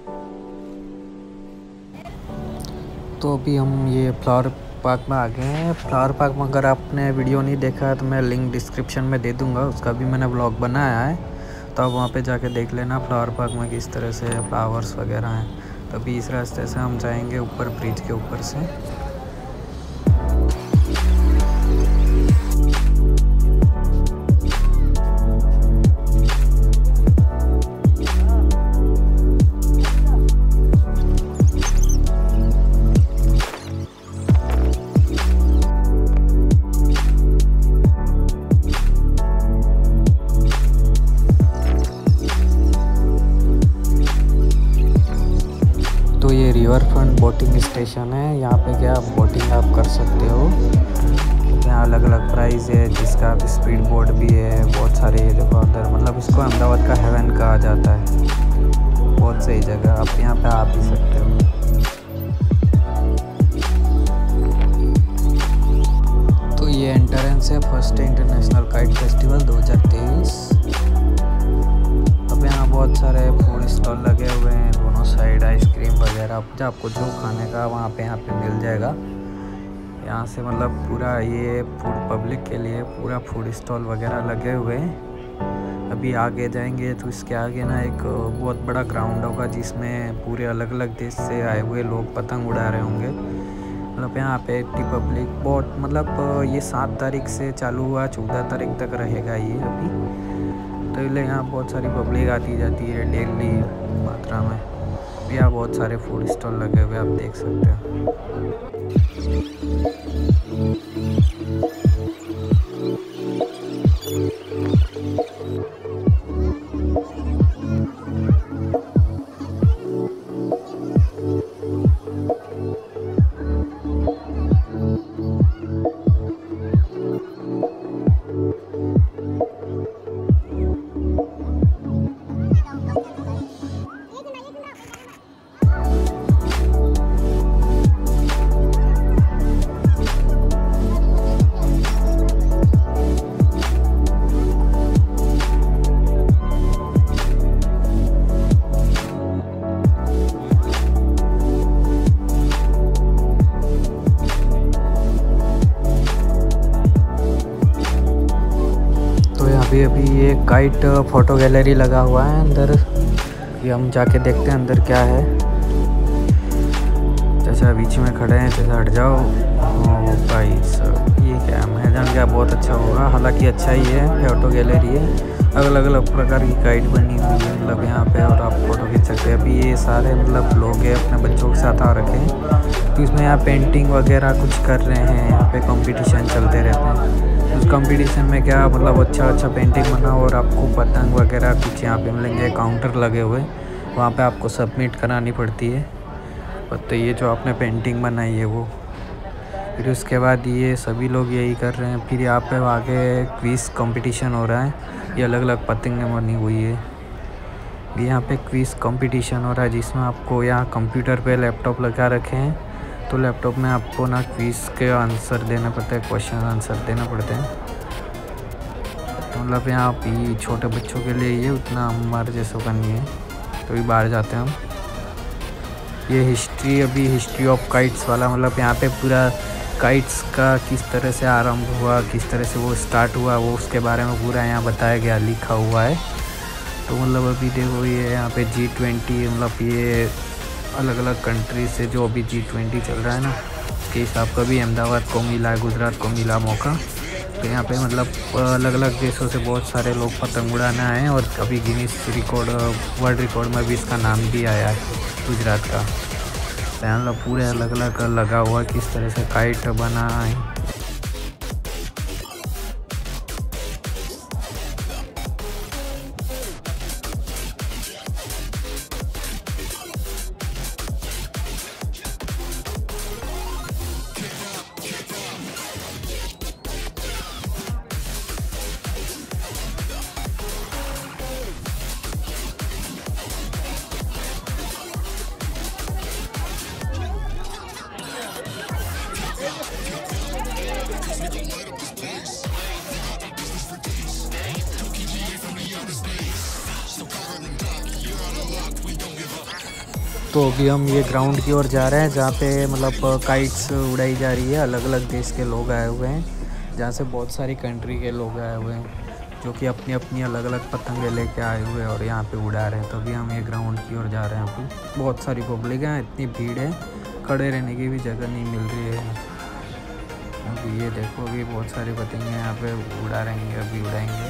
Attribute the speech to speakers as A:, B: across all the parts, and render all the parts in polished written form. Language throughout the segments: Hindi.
A: तो अभी हम ये फ्लावर पार्क में आ गए हैं। फ्लावर पार्क में अगर आपने वीडियो नहीं देखा है तो मैं लिंक डिस्क्रिप्शन में दे दूंगा, उसका भी मैंने व्लॉग बनाया है, तो आप वहाँ पे जाके देख लेना फ्लावर पार्क में किस तरह से फ्लावर्स वगैरह हैं। तो अभी इस रास्ते से हम जाएंगे ऊपर, ब्रिज के ऊपर से। तो ये रिवर फ्रंट बोटिंग स्टेशन है, यहाँ पे क्या बोटिंग आप कर सकते हो। यहाँ अलग अलग प्राइस है, जिसका आप स्पीड बोट भी है, बहुत सारे। ये देखो अंदर, मतलब इसको अहमदाबाद का हेवन कहा जाता है। बहुत सही जगह, आप यहाँ पे आ भी सकते हो। तो ये एंट्रेंस है फर्स्ट इंटरनेशनल काइट फेस्टिवल 2023। अब यहाँ बहुत सारे फूड स्टॉल लगे हुए हैं दोनों साइड, आइसक्रीम वगैरह, आपको जो खाने का वहाँ पे मिल जाएगा। यहाँ से मतलब पूरा ये फूड पब्लिक के लिए पूरा फूड स्टॉल वगैरह लगे हुए हैं। अभी आगे जाएंगे तो इसके आगे ना एक बहुत बड़ा ग्राउंड होगा, जिसमें पूरे अलग अलग देश से आए हुए लोग पतंग उड़ा रहे होंगे। मतलब यहाँ पे पब्लिक बहुत, मतलब ये 7 तारीख से चालू हुआ, 14 तारीख तक रहेगा ये अभी। तो इसलिए यहाँ बहुत सारी पब्लिक आती जाती है डेली मात्रा में। यहाँ बहुत सारे फूड स्टॉल लगे हुए आप देख सकते हो। अभी ये काइट फ़ोटो गैलरी लगा हुआ है अंदर। ये हम जाके देखते हैं अंदर क्या है। चाचा बीच में खड़े हैं, चाचा हट जाओ। भाई सब ये क्या है, मैं जान गया बहुत अच्छा होगा। हालांकि अच्छा ही है, फ़ोटो गैलरी है, अलग अलग प्रकार की काइट बनी हुई है मतलब यहाँ पे, और आप फ़ोटो खींच सकते हैं। अभी ये सारे मतलब लोग हैं अपने बच्चों के साथ आ रखे हैं, तो इसमें यहाँ पेंटिंग वगैरह कुछ कर रहे हैं। यहाँ पे कंपटीशन चलते रहते हैं। उस कंपटीशन में क्या मतलब अच्छा पेंटिंग बना, और आपको पतंग वगैरह कुछ यहाँ पे मिलेंगे। काउंटर लगे हुए, वहाँ पे आपको सबमिट करानी पड़ती है। तो ये जो आपने पेंटिंग बनाई है वो, फिर उसके बाद ये सभी लोग यही कर रहे हैं। फिर यहाँ पे आगे क्विज़ कंपटीशन हो रहा है, ये अलग अलग पतंगें बनी हुई है। यहाँ पे क्विज़ कंपटीशन हो रहा है, जिसमें आपको यहाँ कंप्यूटर पे लैपटॉप लगा रखे हैं, तो लैपटॉप में आपको ना क्विज़ के आंसर देना पड़ता है, क्वेश्चन आंसर देना पड़ते हैं। तो मतलब यहाँ पे छोटे बच्चों के लिए ये उतना हमारे जैसों का नहीं है, तो भी बाहर जाते हैं हम। ये हिस्ट्री ऑफ काइट्स वाला, मतलब यहाँ पे पूरा काइट्स का किस तरह से आरंभ हुआ, किस तरह से वो स्टार्ट हुआ, वो उसके बारे में पूरा यहाँ बताया गया, लिखा हुआ है। तो मतलब अभी देखो ये यहाँ पे G20, मतलब ये अलग अलग कंट्री से जो अभी G20 चल रहा है ना, उसके हिसाब का भी अहमदाबाद को मिला है, गुजरात को मिला मौका। तो यहाँ पे मतलब अलग अलग देशों से बहुत सारे लोग पतंग उड़ाने आए हैं, और अभी गिनीज रिकॉर्ड, वर्ल्ड रिकॉर्ड में भी इसका नाम भी आया है गुजरात का। तो यहाँ पूरे अलग अलग लगा हुआ किस तरह से काइट बना है। तो अभी हम ये ग्राउंड की ओर जा रहे हैं जहाँ पे मतलब काइट्स उड़ाई जा रही है। अलग अलग देश के लोग आए हुए हैं, जहाँ से बहुत सारी कंट्री के लोग आए हुए हैं जो कि अपनी अपनी अलग अलग पतंगे लेके आए हुए हैं और यहाँ पे उड़ा रहे हैं। तो अभी हम ये ग्राउंड की ओर जा रहे हैं। अभी बहुत सारी पब्लिक है, इतनी भीड़ है, खड़े रहने की भी जगह नहीं मिल रही है। अभी ये देखो, अभी बहुत सारी पतंगे यहाँ पे उड़ा रहेंगे, अभी उड़ाएंगे,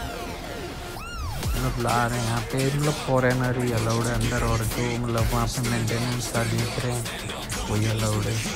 A: मतलब ला रहे हैं यहाँ पे। मतलब फॉरेनर ही अलाउड है अंदर, और जो मतलब वहाँ पे मेंटेनेंस का देख रहे हैं वही अलाउड है।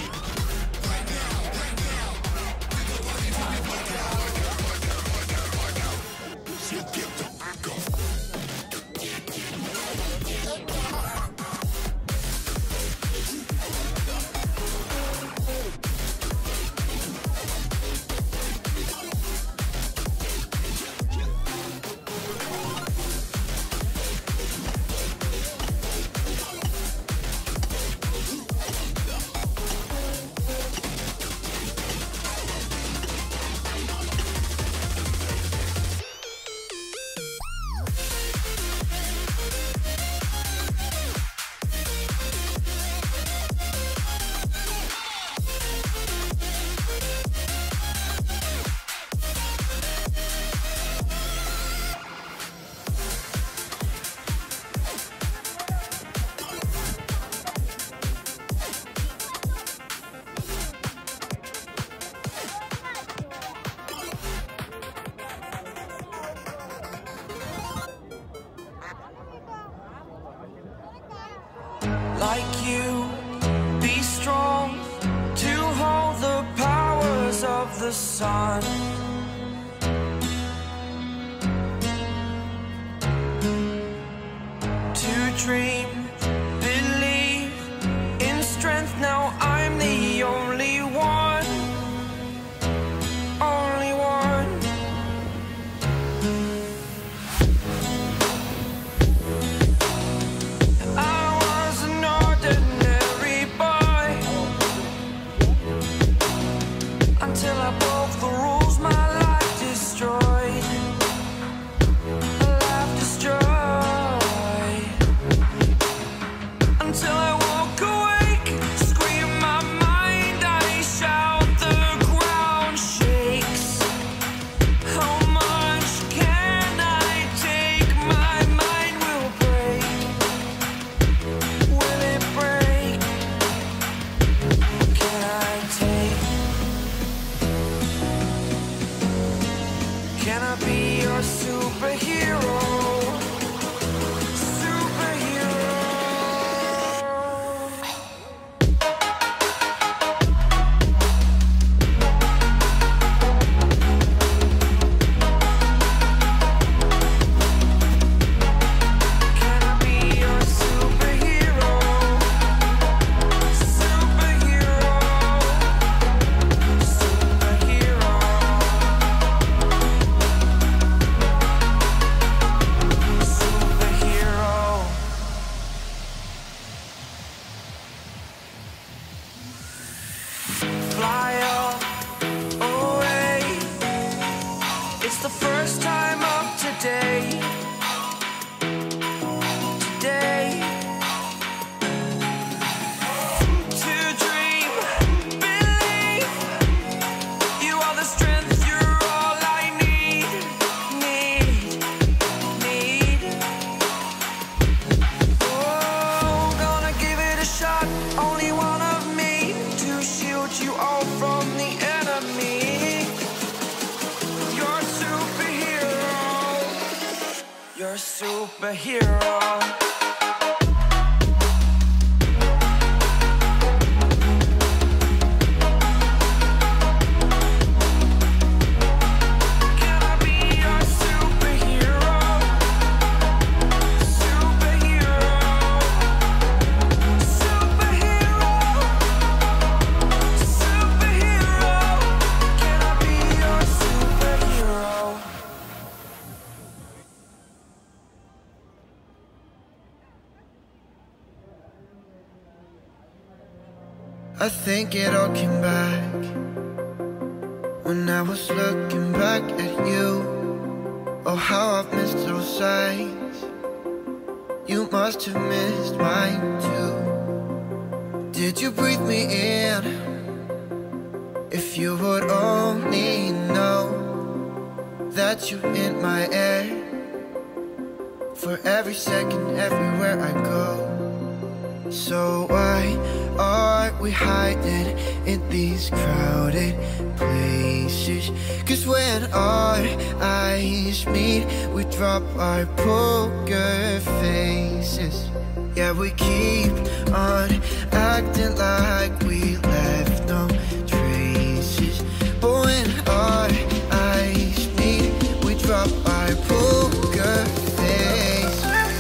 B: Like you, be strong to hold the powers of the sun. To dream, believe in strength. Now I'm the only one, only one. Until I broke the rules, my life destroyed. Life destroyed. Until I woke awake, scream my mind, I shout, the ground shakes. How much can I take? My mind will break. Will it break? Can I take? Can I be your superhero? Superhero. Can I be your superhero? Superhero. Superhero. Fly up away. It's the first time of today. Today. To dream, believe. You are the strength, you're all I need. Need. Oh, gonna give it a shot. Only one of me to shield you all from the enemy. You're a superhero. You're a superhero. Can I be your superhero? Superhero. Superhero. Superhero. Can I be your superhero? I think it all came back when I was looking back at you. Oh, how I've missed those sights. You must have missed mine too. Did you breathe me in? If you would only know that you're in my air, for every second, everywhere I go. So why are we hiding in these crowded places? 'Cause when our eyes meet, we drop our poker faces. Yeah, we keep on acting like we left no traces. But when our eyes meet, we drop our poker face.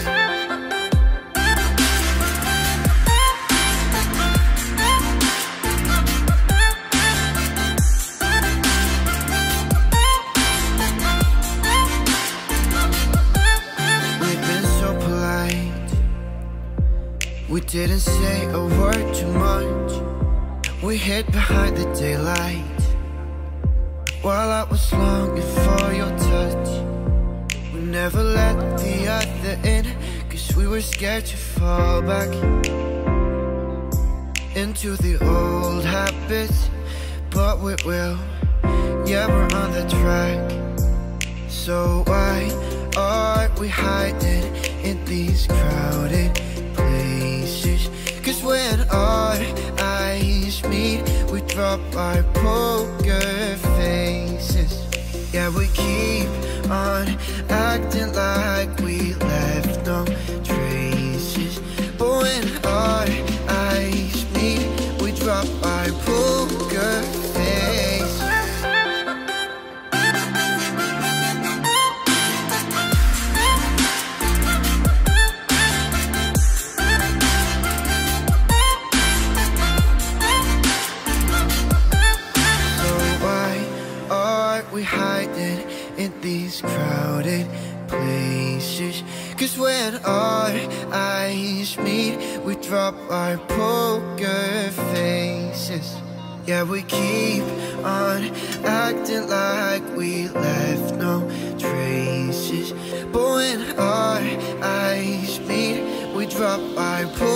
B: We've been so polite, we didn't say a word too much. We hid behind the daylight while I was longing for your touch. We never let the other in, 'cause we were scared to fall back into the old habits. But we will, yeah, we're on the track. So why are we hiding in these crowded places? 'Cause when our eyes meet, we drop our poker faces. Yeah, we keep on acting like we left no traces. But when our eyes meet, we drop our poker face. We hiding in these crowded places. 'Cause when our eyes meet, we drop our poker faces. Yeah, we keep on acting like we left no traces. But when our eyes meet, we drop our poker